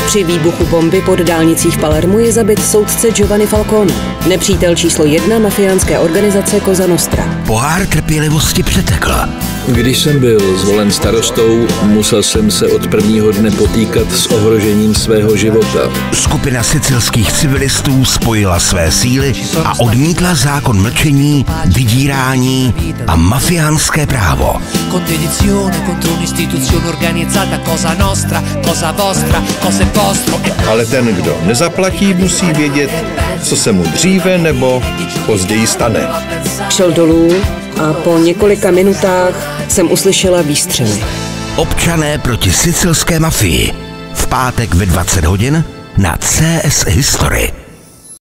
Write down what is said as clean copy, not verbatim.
Při výbuchu bomby pod dálnicí v Palermu je zabit soudce Giovanni Falcone, nepřítel číslo 1 mafiánské organizace Cosa Nostra. Pohár trpělivosti přetekl. Když jsem byl zvolen starostou, musel jsem se od prvního dne potýkat s ohrožením svého života. Skupina sicilských civilistů spojila své síly a odmítla zákon mlčení, vydírání a mafiánské právo. Ale ten, kdo nezaplatí, musí vědět, co se mu dříve nebo později stane. Šel dolů a po několika minutách jsem uslyšela výstřely. Občané proti sicilské mafii. V pátek ve 20 hodin na CS History.